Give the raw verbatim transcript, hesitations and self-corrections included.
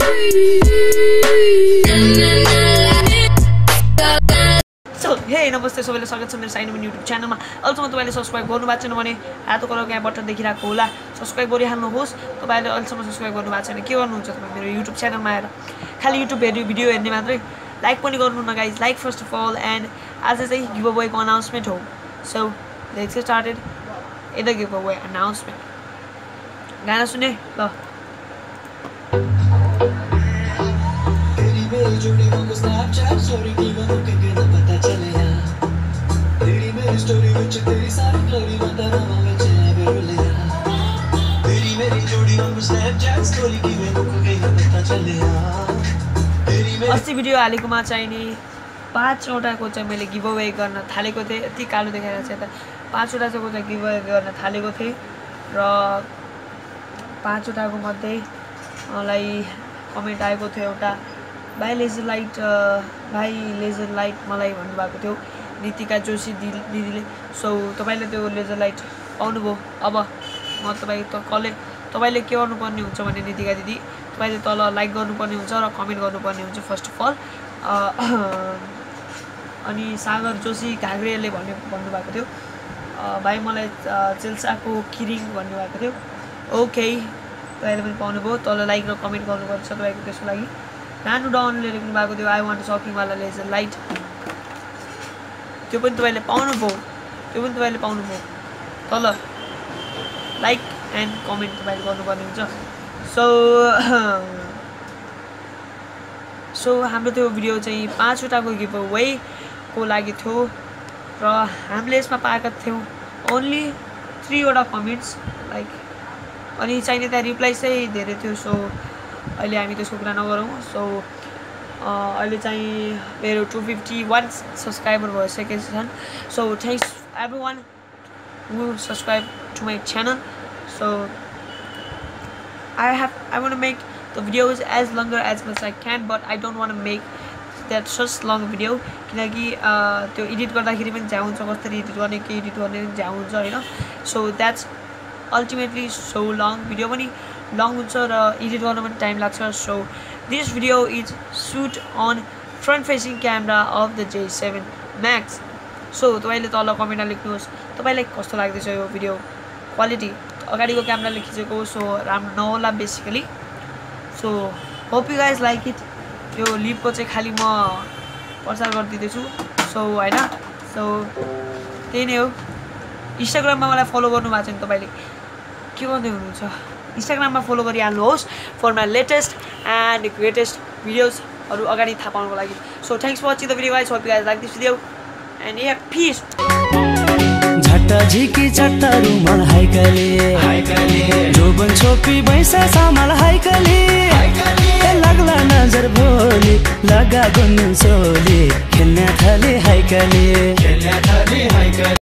So, hey, नमस्ते सबैलाई स्वागत छ मेरो साइनोमन युट्युब च्यानलमा। अहिलेसम्म तपाईले सब्स्क्राइब गर्नु भएको छैन भने हातको कलरको यहाँ बटन देखिरहेको होला, सब्स्क्राइब गरिहाल्नुहोस्। तपाईले अहिलेसम्म सब्स्क्राइब गर्नु भएको छैन के गर्नुहुन्छ तपाईँ मेरो युट्युब च्यानलमा आएर खाली युट्युब हेर्ने भिडियो हेर्ने मात्रै लाइक पनि गर्नु न guys, like first of all. And आज चाहिँ गिभ अवेको अनाउन्समेन्ट हो। So let's get started in the giveaway announcement. गाना सुने ल। जोड़ी को स्नैपचैट स्टोरी की वो के बिना पता चले यार तेरी मेरी स्टोरी विच तेरी सारी ग्लोरी बता ना विच बेरोले यार तेरी मेरी जोड़ी को स्नैपचैट स्टोरी की वो के बिना पता चले यार तेरी मेरी अस्ति भिडियो हालेकोमा चाहिँ नि पाँच वटाको चाहिँ मैले गिभ अवे गर्न थालेको थिएँ। यति कालो देखाइरहेको छ यता। पाँच वटा चाहिँ चाहिँ गिभ अवे गर्न थालेको थिएँ र पाँच वटाको मध्ये मलाई कमेन्ट आएको थियो एउटा भाइ लेजर लाइट भाइ लेजर लाइट मलाई भन्नुभएको थियो नितिका जोशी दिदीले। सो तपाईँले त्यो लेजर लाइट पाउनुभयो। अब म तपाईँ त कसले तपाईँले के गर्नुपर्ने हुन्छ भने नितिका दिदी तपाईँले तल लाइक गर्नुपर्ने हुन्छ र कमेन्ट गर्नुपर्ने हुन्छ फर्स्ट अफ अल। अनि सागर जोशी घाग्रेले भन्ने भन्नुभएको थियो भाइ मलाई चेल्साको किरिङ भन्नुभएको थियो। ओके, तपाईँले पनि पाउनुभयो। तल लाइक र कमेन्ट गर्नुपर्छ तपाईँको। त्यसको लागि नानु डाउनले लेख्नु भएको थियो आई वान्ट सकिङवाला लेजर लाइट, त्यो पनि तपाईँले पाउनुभयो। त्यो पनि तपाईँले पाउनुभयो। तल लाइक एन्ड कमेन्ट तपाईँले गर्नुपर्ने हुन्छ। सो सो हाम्रो त्यो भिडियो चाहिँ पाँचवटाको गिभ अवेको लागि थियो र हामीले यसमा पाएका थियौँ ओन्ली थ्रीवटा कमेन्ट्स लाइक। अनि चाहिने त्यहाँ रिप्लाई चाहिँ धेरै थियो। सो अहिले हामी त्यसको कुरा नगरौँ। सो अहिले चाहिँ मेरो टू फिफ्टी वान सब्सक्राइबर भइसकेको छन्। So thanks everyone who subscribe to my channel. So I have I want make the videos as longer as much I can but I don't want make that such long video, किनकि त्यो edit गर्दाखेरि पनि झ्याउ हुन्छ, कसरी edit गर्ने के edit गर्ने पनि झ्याउ हुन्छ होइन। So that's ultimately so long video पनि लङ हुन्छ र एडिट गर्न पनि टाइम लाग्छ। So this video is shoot on front facing camera of the J seven max. So तपाईँले तल कमेन्टमा लेख्नुहोस् तपाईँलाई कस्तो लाग्दैछ यो भिडियो क्वालिटी। अगाडिको क्यामेराले खिचेको सो राम्रो नहोला basically. So hope you guys like it. यो लिपको चाहिँ खालि म प्रचार गरिदिँदैछु। सो होइन, सो त्यही नै हो। इन्स्टाग्राममा मलाई फलो गर्नुभएको छ नि तपाईँले के गर्दै हुनुहुन्छ, इन्स्टाग्राममा फलो गरिहाल्नुहोस् for my latest and greatest भिडियोजहरू अगाडि थाहा पाउनुको लागि। So thanks for watching the video guys. Hope you guys like this video and yeah peace. झट्टा झिकी चट्टा रुमाल हाइकले हाइकले जोबन छोपी भैंसा सामाल हाइकले लाग्ला नजर भोली लगा गुन्नु सोली खेल्न थाले हाइकले खेल्न थाले हाइकले।